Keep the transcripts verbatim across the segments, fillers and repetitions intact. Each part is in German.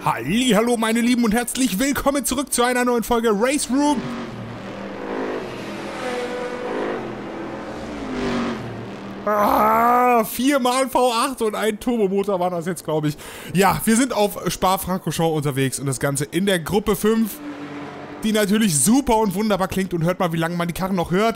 Hallihallo meine Lieben und herzlich willkommen zurück zu einer neuen Folge Race Room. Ah, viermal V acht und ein Turbomotor waren das jetzt, glaube ich. Ja, wir sind auf Spa-Francorchamps unterwegs und das Ganze in der Gruppe fünf, die natürlich super und wunderbar klingt. Und hört mal, wie lange man die Karren noch hört.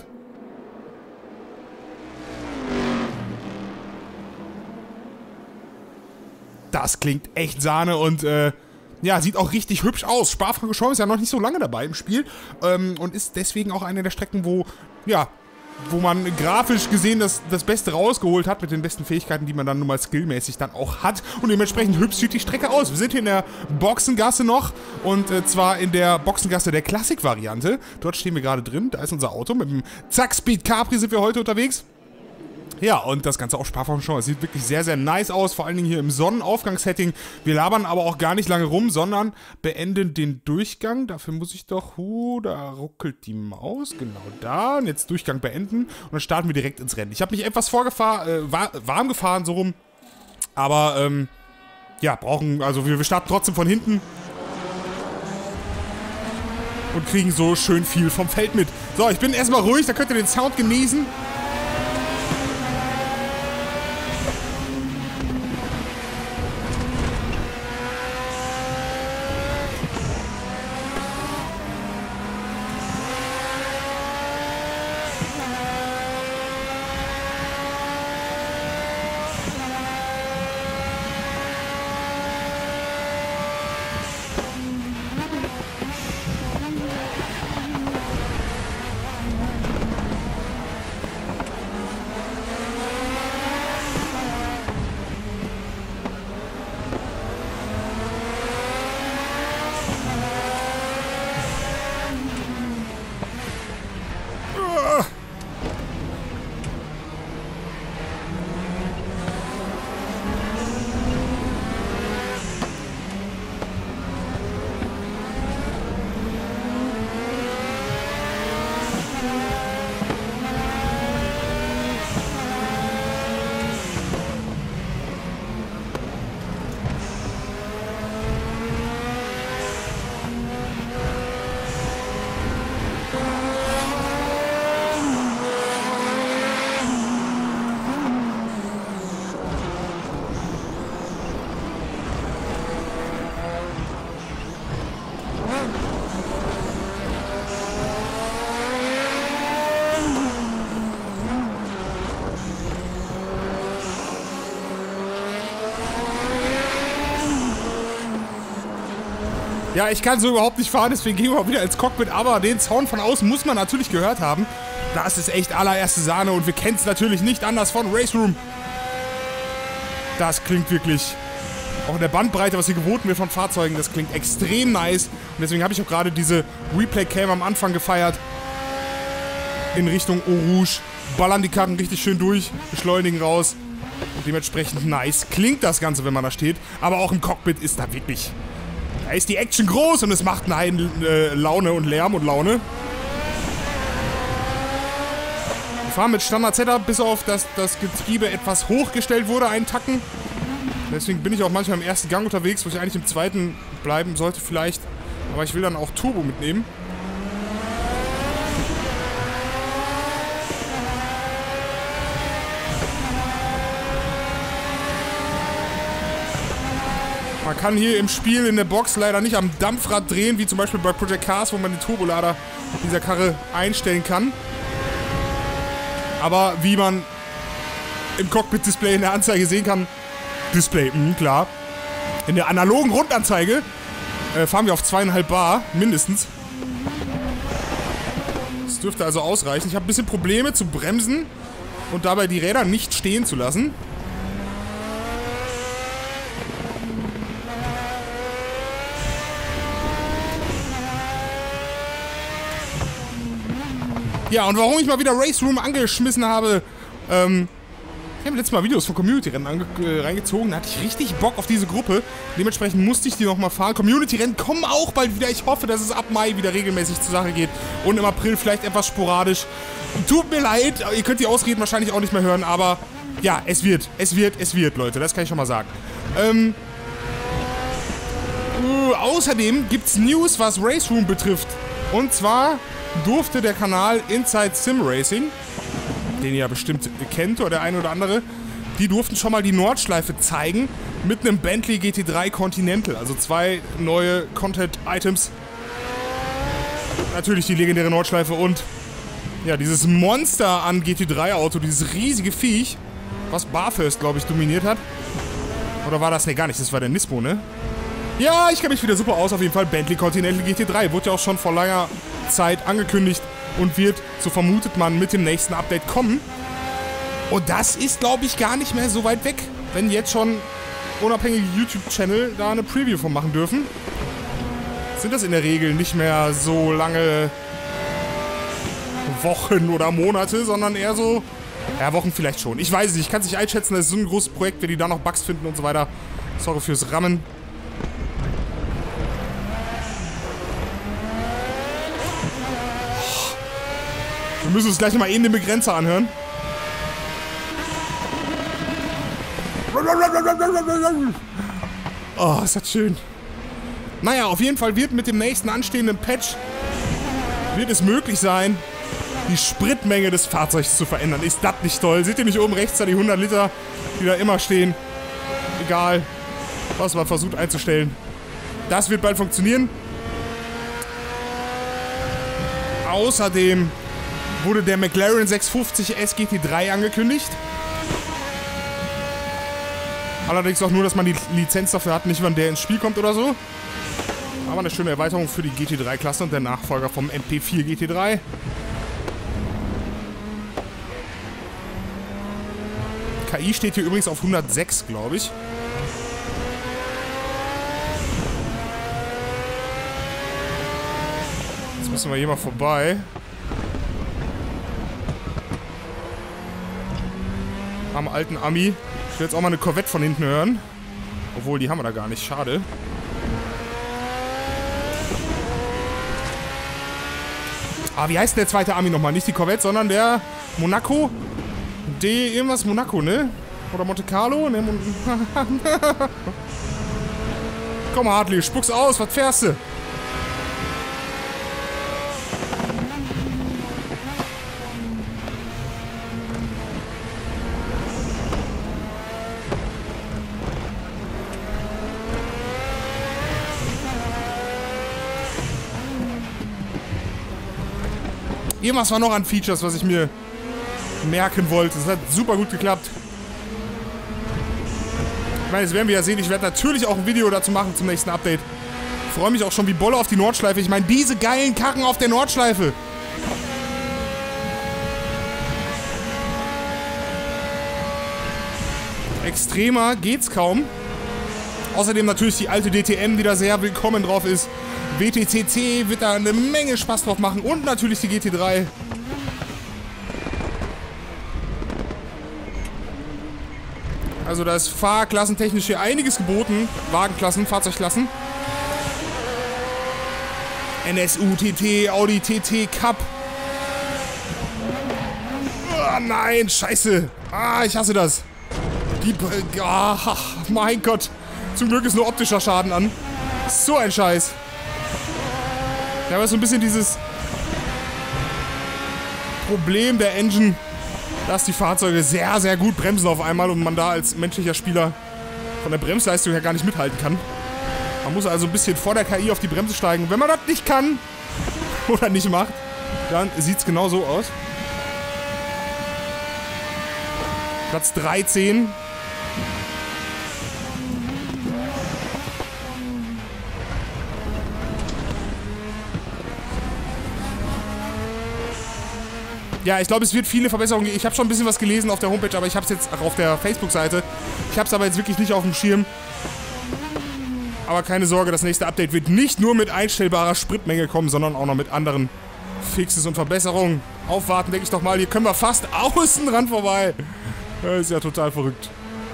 Das klingt echt Sahne und äh, ja, sieht auch richtig hübsch aus. Spa-Francorchamps ist ja noch nicht so lange dabei im Spiel ähm, und ist deswegen auch eine der Strecken, wo, ja, wo man grafisch gesehen das, das Beste rausgeholt hat mit den besten Fähigkeiten, die man dann nun mal skillmäßig dann auch hat. Und dementsprechend hübsch sieht die Strecke aus. Wir sind hier in der Boxengasse noch und äh, zwar in der Boxengasse der Classic-Variante. Dort stehen wir gerade drin, da ist unser Auto. Mit dem Zack Speed Capri sind wir heute unterwegs. Ja, und das Ganze auch Spa-Francorchamps. Es sieht wirklich sehr, sehr nice aus, vor allen Dingen hier im Sonnenaufgangssetting. Wir labern aber auch gar nicht lange rum, sondern beenden den Durchgang. Dafür muss ich doch, huh, da ruckelt die Maus, genau da. Und jetzt Durchgang beenden und dann starten wir direkt ins Rennen. Ich habe mich etwas vorgefahren, äh, war, warm gefahren, so rum. Aber, ähm, ja, brauchen, also wir, wir starten trotzdem von hinten. Und kriegen so schön viel vom Feld mit. So, ich bin erstmal ruhig, da könnt ihr den Sound genießen. Ja, ich kann so überhaupt nicht fahren, deswegen gehen wir mal wieder ins Cockpit, aber den Sound von außen muss man natürlich gehört haben. Das ist echt allererste Sahne und wir kennen es natürlich nicht anders von Race Room. Das klingt wirklich, auch in der Bandbreite, was hier geboten wird von Fahrzeugen, das klingt extrem nice. Und deswegen habe ich auch gerade diese Replay-Cam am Anfang gefeiert. In Richtung Eau Rouge. Ballern die Karten richtig schön durch, beschleunigen raus. Und dementsprechend nice klingt das Ganze, wenn man da steht. Aber auch im Cockpit ist da wirklich... Da ist die Action groß und es macht nein, äh, Laune und Lärm und Laune. Wir fahren mit Standard-Setup, bis auf, dass das Getriebe etwas hochgestellt wurde, einen Tacken. Deswegen bin ich auch manchmal im ersten Gang unterwegs, wo ich eigentlich im zweiten bleiben sollte vielleicht. Aber ich will dann auch Turbo mitnehmen. Man kann hier im Spiel in der Box leider nicht am Dampfrad drehen, wie zum Beispiel bei Project Cars, wo man den Turbolader dieser Karre einstellen kann. Aber wie man im Cockpit-Display in der Anzeige sehen kann, Display, mh, klar. In der analogen Rundanzeige äh, fahren wir auf zweieinhalb Bar, mindestens. Das dürfte also ausreichen. Ich habe ein bisschen Probleme zu bremsen und dabei die Räder nicht stehen zu lassen. Ja, und warum ich mal wieder Race Room angeschmissen habe, ähm, ich habe letztes Mal Videos von Community-Rennen äh, reingezogen, da hatte ich richtig Bock auf diese Gruppe. Dementsprechend musste ich die nochmal fahren. Community-Rennen kommen auch bald wieder. Ich hoffe, dass es ab Mai wieder regelmäßig zur Sache geht und im April vielleicht etwas sporadisch. Tut mir leid, ihr könnt die Ausreden wahrscheinlich auch nicht mehr hören, aber ja, es wird, es wird, es wird, Leute, das kann ich schon mal sagen. Ähm, Uh, außerdem gibt's News, was Race Room betrifft. Und zwar durfte der Kanal Inside Sim Racing, den ihr ja bestimmt kennt oder der eine oder andere, die durften schon mal die Nordschleife zeigen mit einem Bentley G T drei Continental. Also zwei neue Content-Items. Natürlich die legendäre Nordschleife und ja, dieses Monster an G T drei Auto, dieses riesige Viech, was Bathurst, glaube ich, dominiert hat. Oder war das? Ne, gar nicht. Das war der Nismo, ne? Ja, ich kenne mich wieder super aus. Auf jeden Fall Bentley Continental G T drei. Wurde ja auch schon vor langer Zeit angekündigt und wird, so vermutet man, mit dem nächsten Update kommen. Und das ist, glaube ich, gar nicht mehr so weit weg, wenn jetzt schon unabhängige YouTube-Channel da eine Preview von machen dürfen. Sind das in der Regel nicht mehr so lange Wochen oder Monate, sondern eher so, ja, Wochen vielleicht schon. Ich weiß es nicht, ich kann es nicht einschätzen, das ist so ein großes Projekt, wenn die da noch Bugs finden und so weiter. Sorry fürs Rammen. Wir müssen uns gleich nochmal eben den Begrenzer anhören. Oh, ist das schön. Naja, auf jeden Fall wird mit dem nächsten anstehenden Patch wird es möglich sein, die Spritmenge des Fahrzeugs zu verändern. Ist das nicht toll? Seht ihr nicht oben rechts da die hundert Liter, die da immer stehen? Egal, was man versucht einzustellen. Das wird bald funktionieren. Außerdem wurde der McLaren sechshundertfünfzig S G T drei angekündigt. Allerdings auch nur, dass man die Lizenz dafür hat, nicht wann der ins Spiel kommt oder so. Aber eine schöne Erweiterung für die G T drei Klasse und der Nachfolger vom M P vier G T drei. K I steht hier übrigens auf hundertsechs, glaube ich. Jetzt müssen wir hier mal vorbei. Am alten Ami. Ich will jetzt auch mal eine Corvette von hinten hören. Obwohl, die haben wir da gar nicht. Schade. Ah, wie heißt denn der zweite Ami nochmal? Nicht die Corvette, sondern der Monaco. D irgendwas Monaco, ne? Oder Monte Carlo? Ne? Mon Komm, Hartley, spuck's aus. Was fährst du? Irgendwas war noch an Features, was ich mir merken wollte. Das hat super gut geklappt. Ich meine, das werden wir ja sehen. Ich werde natürlich auch ein Video dazu machen zum nächsten Update. Ich freue mich auch schon wie Bolle auf die Nordschleife. Ich meine, diese geilen Karren auf der Nordschleife. Extremer geht's kaum. Außerdem natürlich die alte D T M, die da sehr willkommen drauf ist. W T C C wird da eine Menge Spaß drauf machen. Und natürlich die G T drei. Also da ist fahrklassentechnisch hier einiges geboten. Wagenklassen, Fahrzeugklassen. N S U T T, Audi T T, Cup. Oh nein, scheiße. Ah, ich hasse das. Die... Ach, mein Gott. Zum Glück ist nur optischer Schaden an. So ein Scheiß. Ja, aber so ein bisschen dieses Problem der Engine, dass die Fahrzeuge sehr, sehr gut bremsen auf einmal und man da als menschlicher Spieler von der Bremsleistung her gar nicht mithalten kann. Man muss also ein bisschen vor der K I auf die Bremse steigen. Wenn man das nicht kann oder nicht macht, dann sieht es genau so aus. Platz dreizehn. Ja, ich glaube, es wird viele Verbesserungen geben. Ich habe schon ein bisschen was gelesen auf der Homepage, aber ich habe es jetzt auch auf der Facebook-Seite. Ich habe es aber jetzt wirklich nicht auf dem Schirm. Aber keine Sorge, das nächste Update wird nicht nur mit einstellbarer Spritmenge kommen, sondern auch noch mit anderen Fixes und Verbesserungen. Aufwarten, denke ich doch mal. Hier können wir fast außen dran vorbei. Das ist ja total verrückt.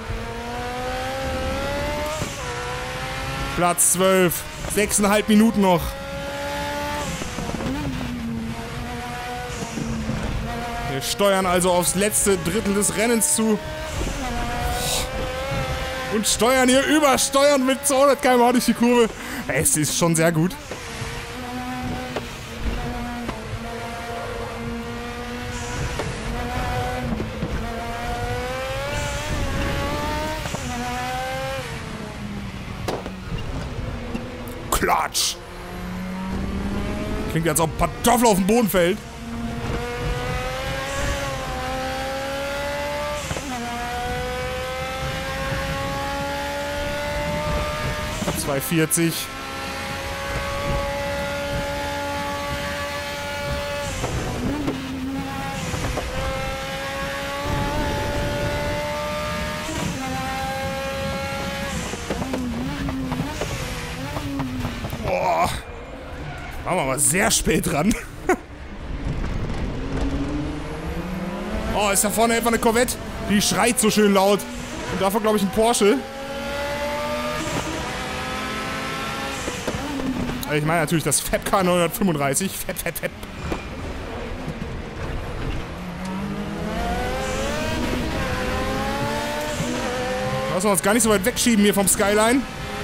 Platz zwölf. Sechseinhalb Minuten noch. Wir steuern also aufs letzte Drittel des Rennens zu. Und steuern hier übersteuern mit zweihundert Kilometer pro Stunde durch die Kurve. Es ist schon sehr gut. Klatsch! Klingt, als ob Kartoffel auf den Boden fällt. zwei vierzig. Boah. Waren wir aber sehr spät dran. Oh, ist da vorne etwa eine Corvette? Die schreit so schön laut. Und davor, glaube ich, ein Porsche. Ich meine natürlich das F A B K neunhundertfünfunddreißig. F A B, F A B, F A B. Lassen wir uns gar nicht so weit wegschieben hier vom Skyline.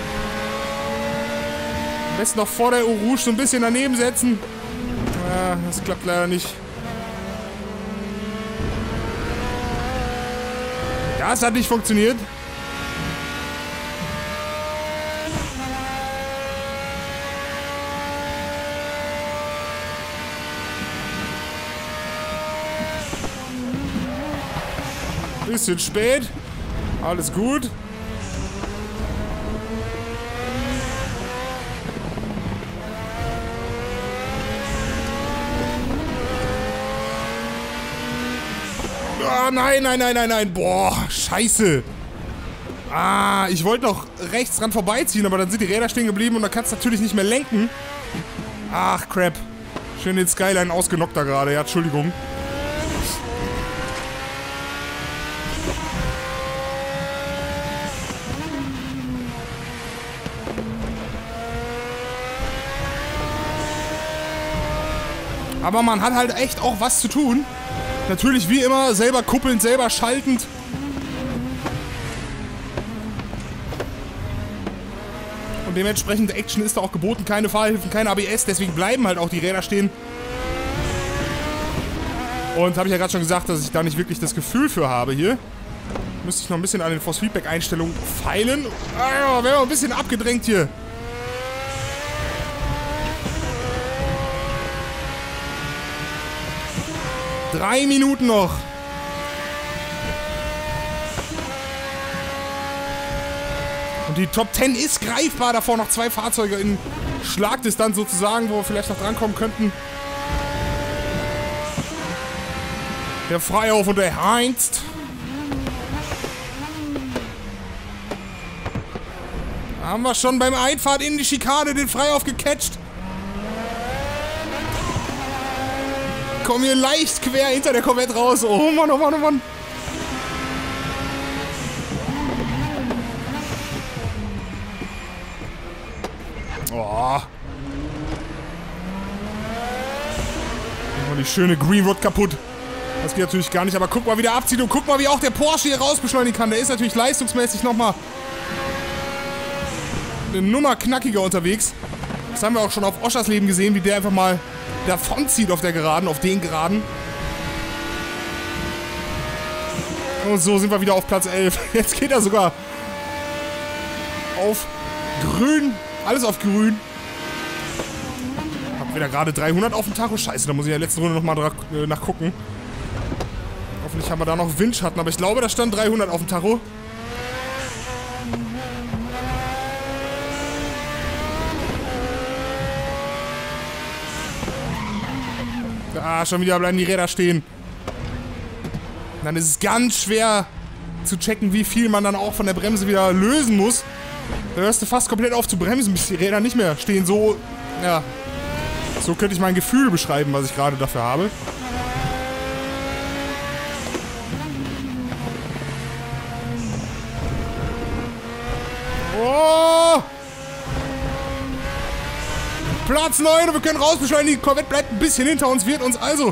Am besten noch vor der Eau Rouge so ein bisschen daneben setzen. Ja, das klappt leider nicht. Das hat nicht funktioniert. Bisschen spät. Alles gut. Oh, nein, nein, nein, nein, nein. Boah, scheiße. Ah, ich wollte noch rechts dran vorbeiziehen, aber dann sind die Räder stehen geblieben und dann kannst du natürlich nicht mehr lenken. Ach, crap. Schön den Skyline ausgenockt da gerade. Ja, Entschuldigung. Aber man hat halt echt auch was zu tun. Natürlich wie immer, selber kuppelnd, selber schaltend. Und dementsprechend Action ist da auch geboten. Keine Fahrhilfen, keine A B S. Deswegen bleiben halt auch die Räder stehen. Und habe ich ja gerade schon gesagt, dass ich da nicht wirklich das Gefühl für habe hier. Müsste ich noch ein bisschen an den Force Feedback Einstellungen feilen. Ah, wäre ein bisschen abgedrängt hier. Drei Minuten noch. Und die Top zehn ist greifbar. Davor noch zwei Fahrzeuge in Schlagdistanz sozusagen, wo wir vielleicht noch drankommen könnten. Der Freihof und der Heinz. Da haben wir schon beim Einfahrt in die Schikane den Freihof gecatcht. Kommen hier leicht quer hinter der Corvette raus. Oh Mann, oh Mann, oh Mann. Oh. Die schöne Green Rod kaputt. Das geht natürlich gar nicht, aber guck mal, wie der abzieht und guck mal, wie auch der Porsche hier raus beschleunigen kann. Der ist natürlich leistungsmäßig nochmal eine Nummer knackiger unterwegs. Das haben wir auch schon auf Oschers Leben gesehen, wie der einfach mal davonzieht auf der Geraden, auf den Geraden. Und so sind wir wieder auf Platz elf. Jetzt geht er sogar auf grün. Alles auf grün. Hab wieder gerade dreihundert auf dem Tacho. Scheiße, da muss ich in der letzten Runde nochmal äh, nachgucken. Hoffentlich haben wir da noch Windschatten, aber ich glaube, da stand dreihundert auf dem Tacho. Ah, schon wieder bleiben die Räder stehen. Dann ist es ganz schwer zu checken, wie viel man dann auch von der Bremse wieder lösen muss. Da hörst du fast komplett auf zu bremsen, bis die Räder nicht mehr stehen. So, ja, so könnte ich mein Gefühl beschreiben, was ich gerade dafür habe. Oh! Platz neun und wir können rausbeschleunigen. Die Corvette bleibt ein bisschen hinter uns, wird uns also...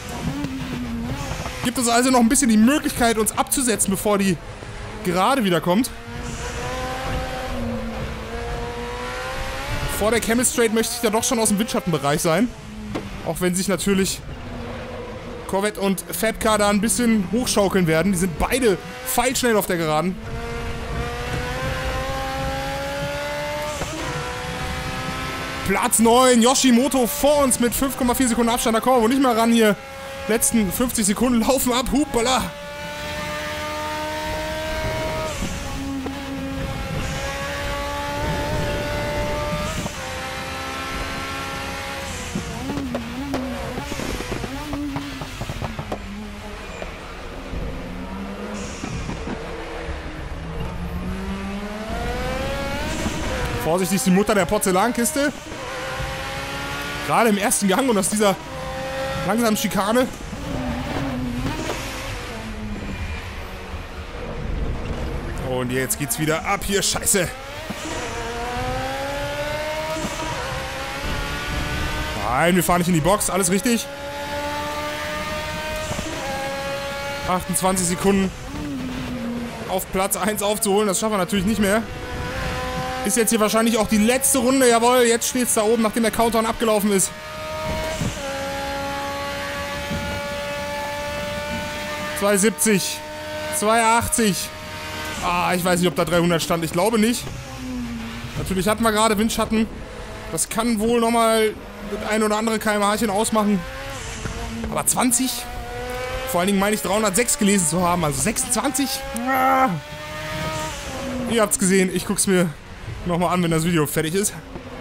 Gibt uns also noch ein bisschen die Möglichkeit, uns abzusetzen, bevor die Gerade wieder kommt. Vor der Camel Straight möchte ich da doch schon aus dem Windschattenbereich sein. Auch wenn sich natürlich Corvette und Fabcar da ein bisschen hochschaukeln werden. Die sind beide feilschnell auf der Geraden. Platz neun, Yoshimoto vor uns mit fünf Komma vier Sekunden Abstand. Da kommen wir wohl nicht mehr ran hier. Letzten fünfzig Sekunden laufen ab. Hupala. Vorsichtig, die Mutter der Porzellankiste. Gerade im ersten Gang und aus dieser langsamen Schikane. Und jetzt geht's wieder ab hier. Scheiße. Nein, wir fahren nicht in die Box. Alles richtig. achtundzwanzig Sekunden auf Platz eins aufzuholen. Das schaffen wir natürlich nicht mehr. Ist jetzt hier wahrscheinlich auch die letzte Runde. Jawohl, jetzt steht es da oben, nachdem der Countdown abgelaufen ist. zwei siebzig. zwei achtzig. Ah, ich weiß nicht, ob da dreihundert stand. Ich glaube nicht. Natürlich hatten wir gerade Windschatten. Das kann wohl nochmal das ein oder andere kmh-chen ausmachen. Aber zwanzig? Vor allen Dingen meine ich dreihundertsechs gelesen zu haben. Also sechsundzwanzig? Ah. Ihr habt's gesehen. Ich guck's mir nochmal an, wenn das Video fertig ist.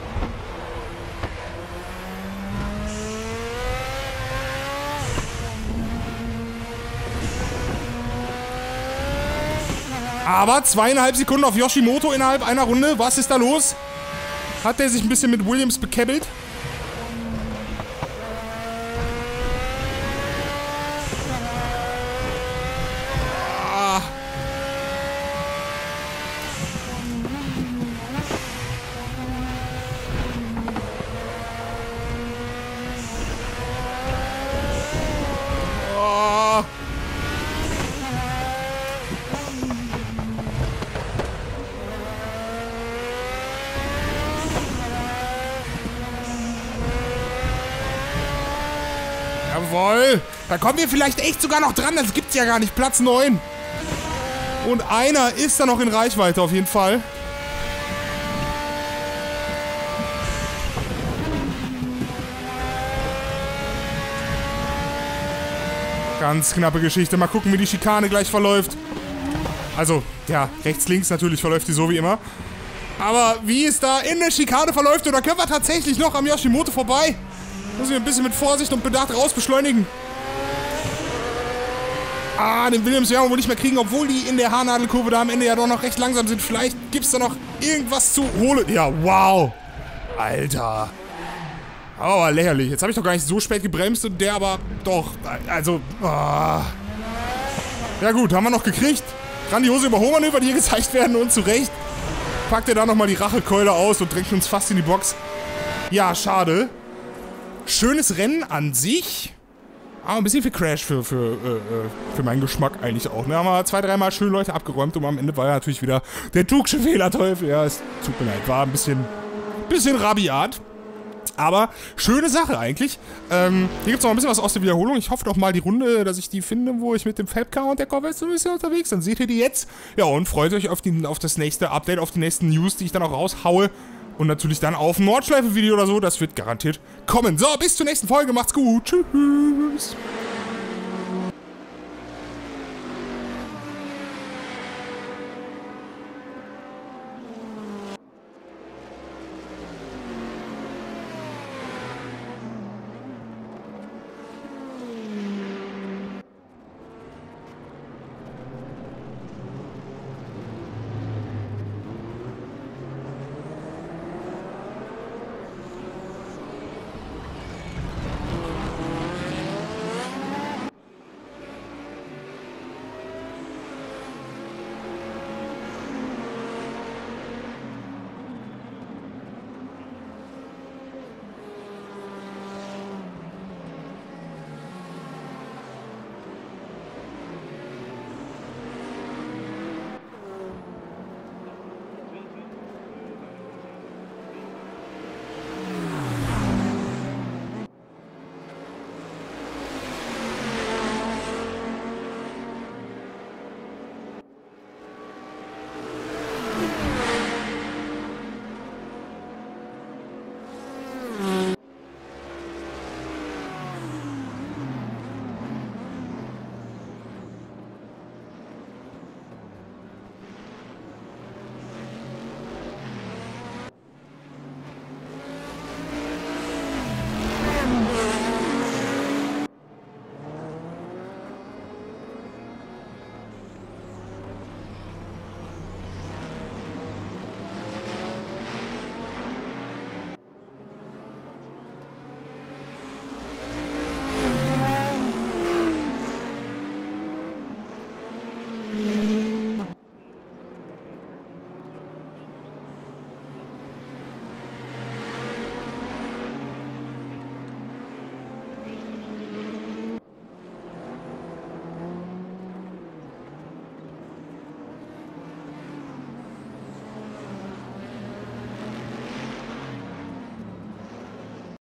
Aber zweieinhalb Sekunden auf Yoshimoto innerhalb einer Runde. Was ist da los? Hat der sich ein bisschen mit Williams bekäbbelt? Jawohl. Da kommen wir vielleicht echt sogar noch dran. Das gibt's ja gar nicht. Platz neun. Und einer ist da noch in Reichweite auf jeden Fall. Ganz knappe Geschichte. Mal gucken, wie die Schikane gleich verläuft. Also, ja, rechts, links natürlich verläuft die so wie immer. Aber wie es da in der Schikane verläuft, oder können wir tatsächlich noch am Yoshimoto vorbei? Muss ich ein bisschen mit Vorsicht und Bedacht rausbeschleunigen. Ah, den Williams werden wir wohl nicht mehr kriegen, obwohl die in der Haarnadelkurve da am Ende ja doch noch recht langsam sind. Vielleicht gibt es da noch irgendwas zu holen. Ja, wow. Alter. Aber lächerlich. Jetzt habe ich doch gar nicht so spät gebremst und der aber doch. Also, ah. Ja gut, haben wir noch gekriegt. Grandiose Überholmanöver, die hier gezeigt werden und zu Recht packt er da nochmal die Rachekeule aus und drängt uns fast in die Box. Ja, schade. Schönes Rennen an sich. Aber ein bisschen viel Crash für, für, äh, für meinen Geschmack eigentlich auch. Ne? Haben wir zwei, dreimal schön Leute abgeräumt und am Ende war ja natürlich wieder der Tugsche Fehlerteufel. Ja, es tut mir leid. War ein bisschen, bisschen rabiat. Aber schöne Sache eigentlich. Ähm, hier gibt es noch ein bisschen was aus der Wiederholung. Ich hoffe doch mal die Runde, dass ich die finde, wo ich mit dem Fabcar und der Corvette so ein bisschen unterwegs bin. Dann seht ihr die jetzt. Ja, und freut euch auf, die, auf das nächste Update, auf die nächsten News, die ich dann auch raushaue. Und natürlich dann auf ein Nordschleife-Video oder so. Das wird garantiert kommen. So, bis zur nächsten Folge. Macht's gut. Tschüss.